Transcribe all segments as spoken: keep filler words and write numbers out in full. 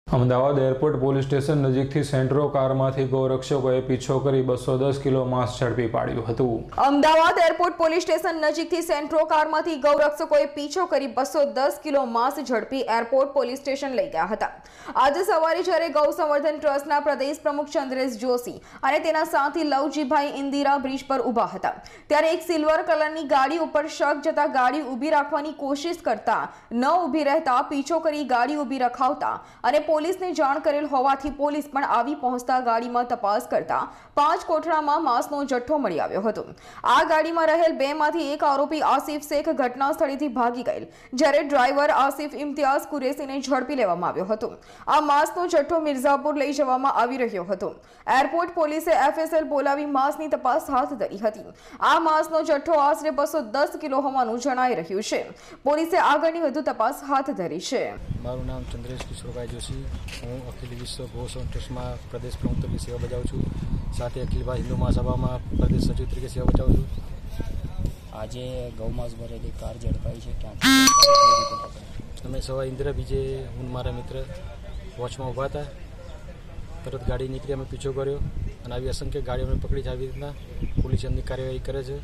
Ahmedabad airport police station નજીકથી Santro કારમાંથી ગૌરક્ષકોએ પીછો કરી બસો દસ કિલો માંસ ઝડપી પાડ્યું હતું। અમદાવાદ એરપોર્ટ પોલીસ સ્ટેશન નજીકથી સેન્ટ્રો કારમાંથી ગૌરક્ષકોએ પીછો કરી બસો દસ કિલો માંસ ઝડપી એરપોર્ટ પોલીસ સ્ટેશન લઈ ગયા હતા। આજે સવારે જ્યારે ગૌ સંવર્ધન ટ્રસ્ટના પ્રદેશ પ્રમુખ ચંદ્રેશ જોશી અને તેના સાથી લવજીભાઈ ઇન્દિરા બ્રિજ પર ઊભા હતા ત્યારે એક સિલ્વર કલરની ગાડી ઉપર શક જતા ગાડી ઊભી રાખવાની કોશિશ કરતા ન ઊભી રહેતા પીછો કરી ગાડી ઊભી રખાવતા અને પોલીસને જાણ કરેલ હોવાથી પોલીસ પણ આવી પહોંચતા ગાડીમાં તપાસ કરતા પાંચ કોઠરામાં માંસનો જથ્થો મળી આવ્યો હતો। આ ગાડીમાં રહેલ બેમાંથી એક આરોપી આસિફ શેખ ઘટના સ્થળેથી ભાગી ગયેલ જ્યારે ડ્રાઈવર આસિફ ઇમ્તિયાઝ કુરેશીને ઝડપી લેવામાં આવ્યો હતો। આ માંસનો જથ્થો મિર્ઝાપુર લઈ જવામાં આવી રહ્યો હતો। એરપોર્ટ પોલીસે એફએસએલ બોલાવી માંસની તપાસ હાથ ધરી હતી। આ માંસનો જથ્થો આશરે બસો દસ કિલો હોવાનું જણાઈ રહ્યું છે। પોલીસે આગળની વધુ તપાસ હાથ ધરી છે। મારું નામ ચંદ્રેશ કિશોરભાઈ જોશી, હું અખિલ વિશ્વ ગૌ સંવર્ધન ટ્રસ્ટમાં પ્રદેશ પ્રમુખ તરીકે સેવા બજાવું છું, સાથે અખિલ ભારત હિન્દુ મહાસભામાં પ્રદેશ સચિવ તરીકે સેવા બજાવું છું। આજે ગૌમાંસ ભરેલી કાર ઝડપાઈ છે, ક્યાંથી? અમે સવારે ઇન્દિરા બીજે હું મારા મિત્ર વોચમાં ઊભા હતા, તરત ગાડી નીકળી, અમે પીછો કર્યો અને આવી અસંખ્ય ગાડીઓ અમે પકડી છે। આવી રીતના પોલીસ એમની કાર્યવાહી કરે છે।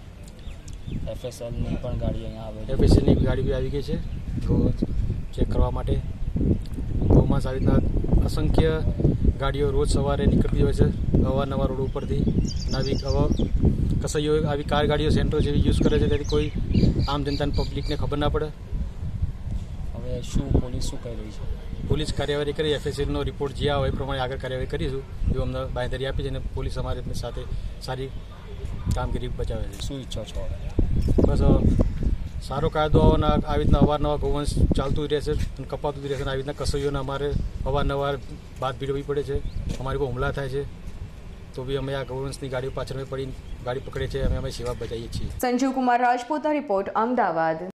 એફએસએલની પણ ગાડી અહીંયા આવે છે, એફએસએલની ગાડી બી આવી ગઈ છે ગૌ ચેક કરવા માટે। ગૌમાંસ આવી રીતના અસંખ્ય ગાડીઓ રોજ સવારે નીકળતી હોય છે અવારનવાર રોડ ઉપરથી, અને આવી કસાઈઓ આવી કાર ગાડીઓ સેન્ટ્રો જેવી યુઝ કરે છે, તેથી કોઈ આમ જનતાને પબ્લિકને ખબર ના પડે। હવે શું પોલીસ શું કહી રહી છે? પોલીસ કાર્યવાહી કરી, એફએસએલનો રિપોર્ટ જે આવે એ પ્રમાણે આગળ કાર્યવાહી કરીશું એવું અમને બાંહેધરી આપી છે અને પોલીસ અમારી સાથે સારી કામગીરી બચાવે છે। શું ઈચ્છો છો? બસ સારો કાયદો આવી રીતના અવારનવાર ગૌવંશ ચાલતું રહેશે અને કપાતું રહેશે, આવી રીતના કસોઈઓને અમારે અવારનવાર બાદ ભીડવી પડે છે, અમારી પર હુમલા થાય છે, તો બી અમે આ ગૌવંશની ગાડીઓ પાછળ પડી ગાડી પકડે છે, અમે અમે સેવા બજાવીએ છીએ। સંજીવ કુમાર રાજપૂતનો રિપોર્ટ, અમદાવાદ।